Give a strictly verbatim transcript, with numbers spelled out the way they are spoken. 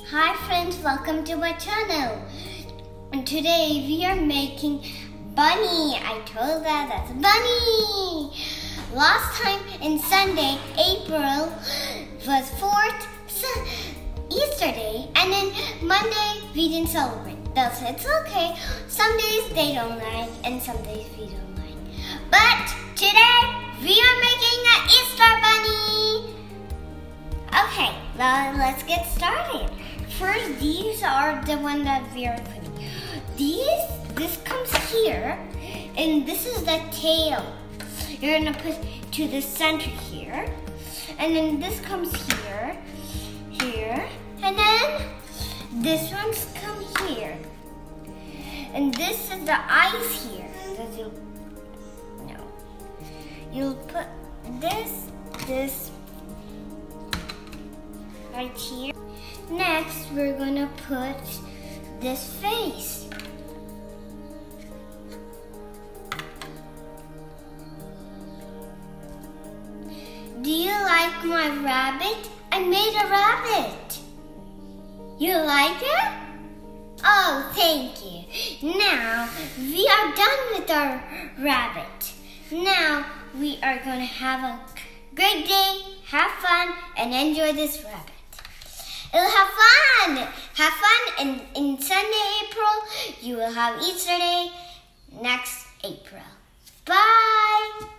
Hi friends, welcome to my channel. And today we are making bunny. I told that that's a bunny. Last time in Sunday, April was fourth Easter day, and then Monday we didn't celebrate. That's it's okay. Some days they don't like, and some days we don't like. But today we are making an Easter bunny. Okay, now let's get started. First, these are the one that we are putting. These, this comes here, and this is the tail. You're gonna put to the center here, and then this comes here, here, and then this one's come here, and this is the eyes here. That you'll, no, you'll put this, this right here. Next, we're gonna put this face. Do you like my rabbit? I made a rabbit. You like it? Oh, thank you. Now, we are done with our rabbit. Now, we are gonna have a great day, have fun, and enjoy this rabbit. It'll have fun. Have fun, and in Sunday, April, you will have Easter Day next April. Bye.